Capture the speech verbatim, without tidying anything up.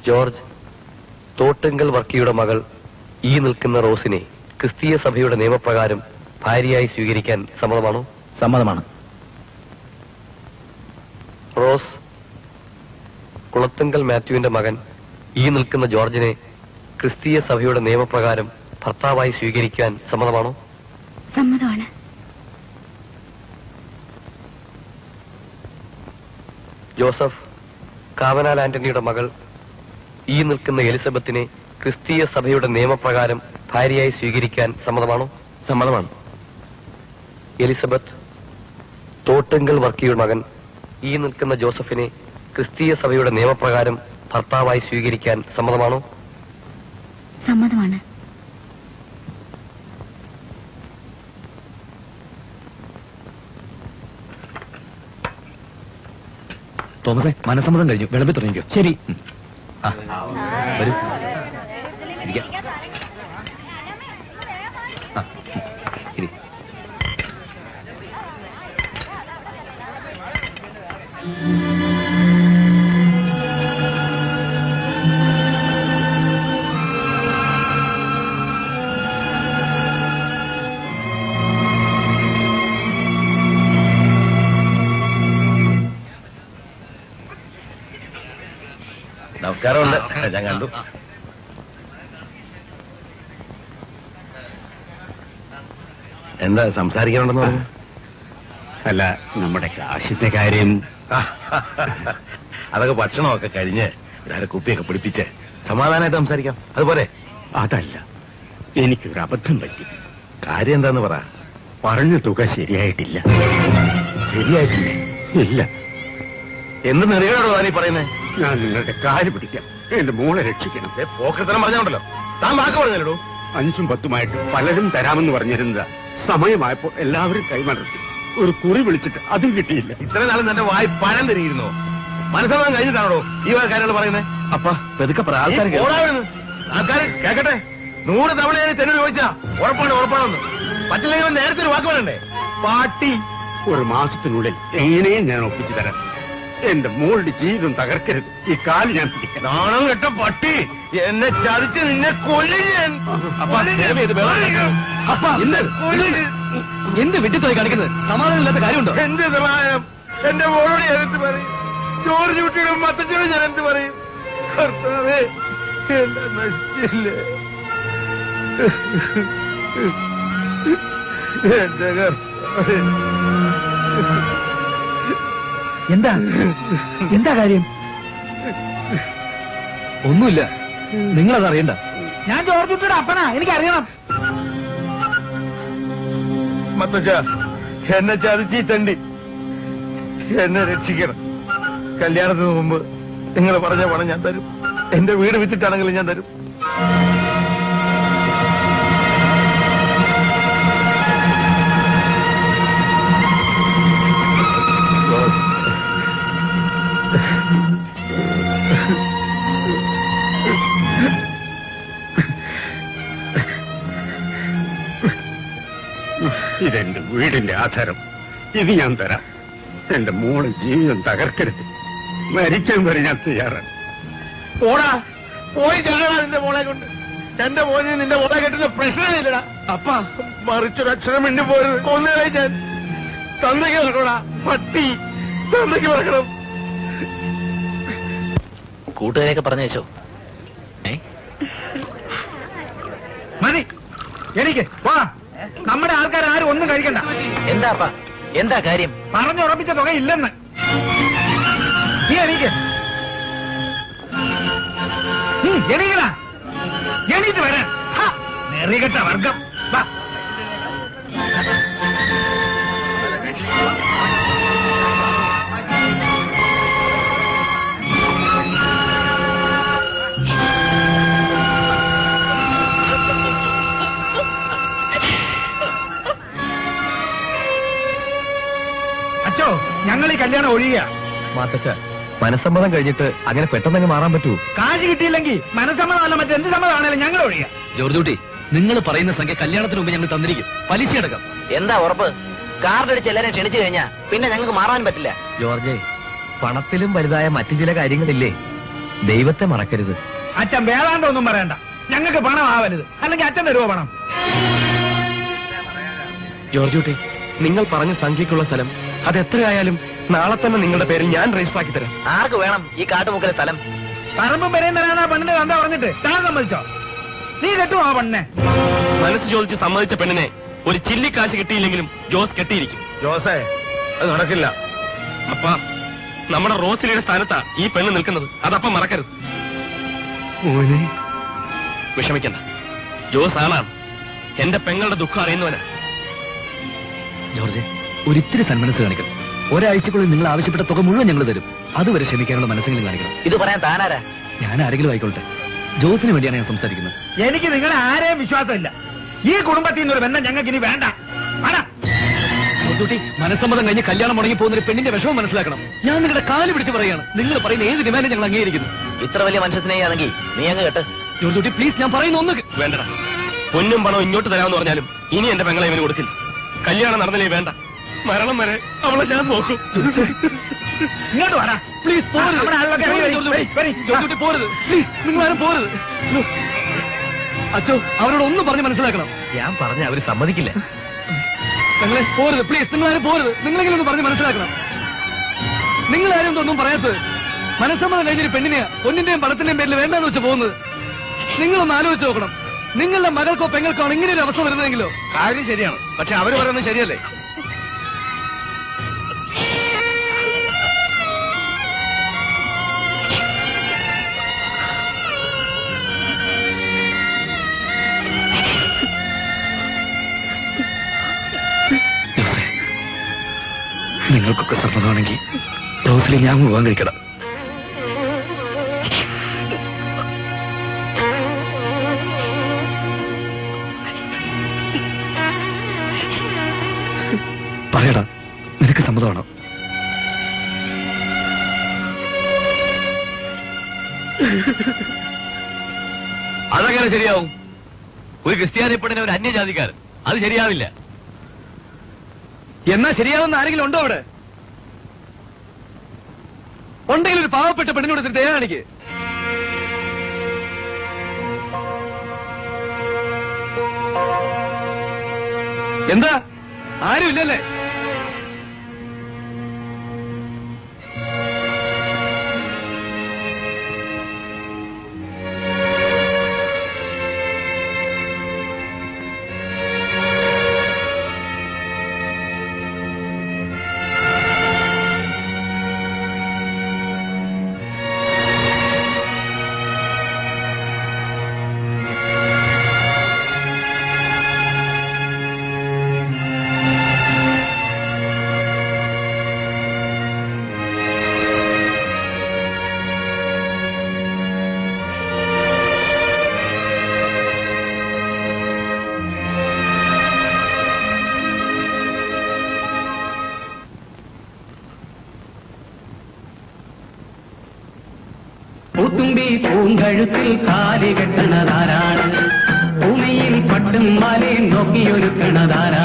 George, Thottungal വർക്കിയുടെ മകൾ ഈ നിൽക്കുന്ന റോസിനെ ക്രിസ്തീയ സഭയുടെ നിയമപ്രകാരം ഭാര്യയായി സ്വീകരിക്കാൻ സമ്മതമാണോ? സമ്മതമാണ്. റോസ്, കുളത്തുങ്കൽ മാത്യുവിന്റെ മകൻ ഈ നിൽക്കുന്ന ജോർജിനെ ക്രിസ്തീയ സഭയുടെ നിയമപ്രകാരം ഭർത്താവായി സ്വീകരിക്കാൻ സമ്മതമാണോ? സമ്മതമാണ്. ജോസഫ്, കാവനാൽ ആന്റണിയുടെ മകൾ ഈ നിൽക്കുന്ന എലിസബത്തിനെ ക്രിസ്തീയ സഭയുടെ നിയമപ്രകാരം ഭാര്യയായി സ്വീകരിക്കാൻ സമ്മതമാണോ? സമ്മതമാണ്. എലിസബത്ത്, തോട്ടുങ്കൽ വർക്കിയുടെ മകൻ ഈ നിൽക്കുന്ന ജോസഫിനെ ക്രിസ്തീയ സഭയുടെ നിയമപ്രകാരം ഭർത്താവായി സ്വീകരിക്കാൻ സമ്മതമാണോ? സമ്മതമാണ്. തോമസേ, മനസ്സമ്മതം കഴിഞ്ഞു. വിളമ്പി തുടങ്ങിക്കോ. ശരി. വരൂ. ശരി. നമസ്കാരമുണ്ട്. ഞാൻ കണ്ടു. എന്താ സംസാരിക്കാനുണ്ടെന്ന് പറഞ്ഞു? അല്ല, നമ്മുടെ കാശിന്റെ കാര്യം. അതൊക്കെ ഭക്ഷണമൊക്കെ കഴിഞ്ഞ് ഇതാരെ കുപ്പിയൊക്കെ പിടിപ്പിച്ച് സമാധാനമായിട്ട് സംസാരിക്കാം. അതുപോലെ. അതല്ല, എനിക്കൊരു അബദ്ധം പറ്റി. കാര്യം എന്താന്ന് പറ. പറഞ്ഞ തുക ശരിയായിട്ടില്ല. ശരിയായിട്ടില്ലേ? ഇല്ല. എന്ത് നെറികളോടോ നീ പറയുന്നേ? ഞാൻ നിങ്ങളുടെ കാല് പിടിക്കാം. എന്റെ മോളെ രക്ഷിക്കണം. പോക്കത്തരം പറഞ്ഞോണ്ടല്ലോ. താൻ വാക്ക് പറഞ്ഞല്ലോ. അഞ്ചും പത്തുമായിട്ട് പലരും തരാമെന്ന് പറഞ്ഞിരുന്നത് സമയമായപ്പോൾ എല്ലാവരും കൈമലർത്തി. ഒരു കുറി വിളിച്ചിട്ട് അതും കിട്ടിയില്ല. ഇത്രയും നാളും തന്റെ വായി പഴം തരിയിരുന്നു. മനസ്സിലാക്കാൻ കഴിഞ്ഞിട്ടാണോ ഈ കാര്യങ്ങൾ പറയുന്നത്? അപ്പ പെതുക്കെ ആൾക്കാർ ആൾക്കാർ കേക്കട്ടെ. നൂറ് തവണ ഞാൻ തന്നെ ചോദിച്ചാ ഉറപ്പാണ് ഉറപ്പാണെന്ന്. പറ്റില്ലെങ്കിൽ നേരത്തെ ഒരു വാക്ക് പറയണ്ടേ? പാട്ടി. ഒരു മാസത്തിനുള്ളിൽ എങ്ങനെയും ഞാൻ ഒപ്പിച്ചു തരാം. എന്റെ മോളുടെ ജീവിതം തകർക്കരുത്. ഈ കാല് ഞാൻ പിടിക്കാം. നാണം കെട്ട പട്ടി, എന്നെ ചതിച്ച് നിന്നെ കൊല്ലുകയാണ്. എന്ത് വിട്ടിത്തോയി കാണിക്കുന്നത്? സമാധാനമില്ലാത്ത കാര്യമുണ്ടോ? എന്ത് സമാധാനം? എന്റെ മോളോട് ഞാൻ എന്ത് പറയും? ജോർജ് കുട്ടിയുടെ മത്തച്ചോട് ഞാൻ എന്ത് പറയും? കർത്താവേ, എന്നെ നശിച്ചില്ലേ എന്റെ കർത്താവേ. എന്താ എന്താ കാര്യം? ഒന്നുമില്ല, നിങ്ങളത് അറിയണ്ട. ഞാൻ ജോർജ് കുട്ടിയുടെ അപ്പനാ, എനിക്കറിയണം. മത്തച്ച, എന്നെ ചതിച്ചിട്ടുണ്ട്. എന്നെ രക്ഷിക്കണം. കല്യാണത്തിന് മുമ്പ് നിങ്ങൾ പറഞ്ഞ പണം ഞാൻ തരും. എന്റെ വീട് വിറ്റിട്ടാണെങ്കിലും ഞാൻ തരും. ഇതെന്റെ വീടിന്റെ ആധാരം. ഇത് ഞാൻ തരാം. എന്റെ മോള് ജീവിതം തകർക്കരുത്. മരിക്കാൻ വരെ ഞാൻ തയ്യാറാണ്. പോടാ, പോയി ചെല്ലടാ നിന്റെ മോളെ കൊണ്ട്. എന്റെ മോനെ നിന്റെ മോളെ കെട്ടുന്ന പ്രശ്നമില്ലടാ. അപ്പ മറിച്ചൊരു അക്ഷരം മിണ്ടി പോരുത്. കൊന്നുകളെ ഞാൻ. തന്തയ്ക്ക് പറക്കണോടാ പട്ടി, തന്തയ്ക്ക് പറക്കണം. കൂട്ടുകാരെയൊക്കെ പറഞ്ഞേച്ചോ? മതി, എനിക്ക് പോവാ. നമ്മുടെ ആൾക്കാർ ആരും ഒന്നും കഴിക്കണ്ട. എന്താ എന്താ കാര്യം? പറഞ്ഞുറപ്പിച്ച തുക ഇല്ലെന്ന്. നീ എണീക്ക്. എണീക്കടാ, എണീറ്റ് വരാൻ. നെറികെട്ട വർഗം. വാ. അച്ചോ, ഞങ്ങൾ ഈ കല്യാണം ഒഴിയുക. മാത്തച്ച, മനസ്സമ്മതം കഴിഞ്ഞിട്ട് അങ്ങനെ പെട്ടെന്ന് മാറാൻ പറ്റൂ? കാശ് കിട്ടിയില്ലെങ്കിൽ മനസ്സമ്മതമല്ല മറ്റെന്ത് സമ്മതമാണേലും ഞങ്ങൾ ഒഴിയാം. ജോർജ് കുട്ടി, നിങ്ങൾ പറയുന്ന സംഖ്യ കല്യാണത്തിന് മുമ്പ് ഞങ്ങൾ തന്നിരിക്കും. പലിശ അടക്കം. എന്താ ഉറപ്പ്? കാർഡടിച്ച് എല്ലാരും ക്ഷണിച്ചു കഴിഞ്ഞാ പിന്നെ ഞങ്ങൾക്ക് മാറാൻ പറ്റില്ല. ജോർജെ, പണത്തിലും വലുതായ മറ്റു ചില കാര്യങ്ങളില്ലേ? ദൈവത്തെ മറക്കരുത്. അച്ഛൻ വേദാന്തമൊന്നും പറയണ്ട. ഞങ്ങൾക്ക് പണം ആവരുത്, അല്ലെങ്കിൽ അച്ഛൻ തരുവോ പണം? ജോർജ് കുട്ടി, നിങ്ങൾ പറഞ്ഞ സംഖ്യക്കുള്ള സ്ഥലം അത് എത്രയായാലും നാളെ തന്നെ നിങ്ങളുടെ പേരിൽ ഞാൻ രജിസ്റ്റർ ആക്കി തരാം. ആർക്ക് വേണം ഈ കാട്ടുമുക്കിലെ സ്ഥലം? പറമ്പും വരെയും തരാനാ പെണ്ണിന്റെ തന്ത പറഞ്ഞിട്ട് താൻ സമ്മതിച്ചോ? നീ കെട്ടുമോ ആ പെണ്ണെ? മനസ്സ് ചോദിച്ച് സമ്മതിച്ച പെണ്ണിനെ ഒരു ചില്ലിക്കാശ് കിട്ടിയില്ലെങ്കിലും ജോസ് കെട്ടിയിരിക്കും. ജോസേ, അത് നടക്കില്ല. അപ്പാ, നമ്മുടെ റോസിലിയുടെ സ്ഥാനത്താ ഈ പെണ്ണ് നിൽക്കുന്നത്. അതപ്പം മറക്കരുത്. വിഷമിക്കണ്ട, ജോസ് ആളാണ്. എന്റെ പെങ്ങളുടെ ദുഃഖം അറിയുന്നവനാ. ജോർജ്, ഒരിത്തിരി സന്മനസ് കാണിക്കണം. ഒരാഴ്ചക്കുള്ളിൽ നിങ്ങൾ ആവശ്യപ്പെട്ട തുക മുഴുവൻ ഞങ്ങൾ തരും. അതുവരെ ക്ഷമിക്കാനുള്ള മനസ്സെങ്കിലും കാണിക്കണം. ഇത് പറയാൻ താനാരാ? ഞാൻ ആരെങ്കിലും ആയിക്കോട്ടെ. ജോസിന് വേണ്ടിയാണ് ഞാൻ സംസാരിക്കുന്നത്. എനിക്ക് നിങ്ങളെ ആരെയും വിശ്വാസമില്ല. ഈ കുടുംബത്തിൽ നിന്നൊരു ബന്ധം ഞങ്ങൾക്ക് ഇനി വേണ്ട. മനസ്സമ്മതം കഴിഞ്ഞ് കല്യാണം മുടങ്ങി പോകുന്ന ഒരു പെണ്ണിന്റെ വിഷമം മനസ്സിലാക്കണം. ഞാൻ നിങ്ങളുടെ കാല് പിടിച്ച് പറയുകയാണ്. നിങ്ങൾ പറയുന്ന ഏത് ഡിമാൻഡും ഞങ്ങൾ അംഗീകരിക്കുന്നു. ഇത്ര വലിയ മനുഷ്യത്തിനെയാണെങ്കിൽ നീ അങ്ങ് കേട്ട്. ജോർജ്, പ്ലീസ്, ഞാൻ പറയുന്ന ഒന്ന് വേണ്ടടാ. പൊന്നും പണവും ഇങ്ങോട്ട് തരാമെന്ന് പറഞ്ഞാലും ഇനി എന്റെ പെങ്ങളെ ഇവന് കൊടുക്കില്ല. കല്യാണം നടന്നില്ലേ വേണ്ട. മരണം വരെ അവളെ ഞാൻ നോക്കും. ഇങ്ങോട്ട് വേണ്ട പ്ലീസ്. പോരുത്, പ്ലീസ്. നിങ്ങളാരും പോരുത്. അച്ചോ, അവരോട് ഒന്ന് പറഞ്ഞ് മനസ്സിലാക്കണം. ഞാൻ പറഞ്ഞ അവര് സമ്മതിക്കില്ല. നിങ്ങളെ പോരുത്, പ്ലീസ്. നിങ്ങളാരും പോരുത്. നിങ്ങളെങ്കിലും ഒന്ന് പറഞ്ഞ് മനസ്സിലാക്കണം. നിങ്ങളാരും ഒന്നും പറയാത്തത്. മനസ്സമ്മതം കഴിഞ്ഞൊരു പെണ്ണിനെയാ പൊന്നിന്റെയും പണത്തിന്റെയും പേരിൽ വേണ്ടെന്ന് വെച്ച് പോകുന്നത്. നിങ്ങളൊന്ന് ആലോചിച്ച് നോക്കണം. നിങ്ങളുടെ മകൾക്കോ പെങ്ങൾക്കോ ആണ് ഇങ്ങനെ ഒരു അവസ്ഥ വരുന്നതെങ്കിലോ? കാര്യം ശരിയാണ്, പക്ഷെ അവര് പറയുന്നത് ശരിയല്ലേ? നിങ്ങൾക്കൊക്കെ സമ്മതമാണെങ്കിൽ റോസിലെ ഞാൻ വിവാഹം കഴിക്കണം. പറയടാ, നിനക്ക് സമ്മതമാണോ? അതങ്ങനെ ശരിയാവും? ഒരു ക്രിസ്ത്യാനി പെണ്ണിനെ ഒരു അന്യജാതിക്കാരൻ, അത് ശരിയാവില്ല. എന്നാ ശരിയാവുന്ന ആരെങ്കിലും ഉണ്ടോ അവിടെ? ഉണ്ടെങ്കിൽ ഒരു പാവപ്പെട്ട പെണ്ണിനോട് ഇതിന് തയ്യാറാണിക്ക്. എന്താ ആരും ഇല്ലല്ലേ? പൂത്തുമ്പി പൂങ്കഴുത്തിൽ കാലി കെട്ടണതാരാണ്? ഭൂമിയിൽ പട്ടും മാലയും നോക്കിയൊരുക്കണതാരാണ്?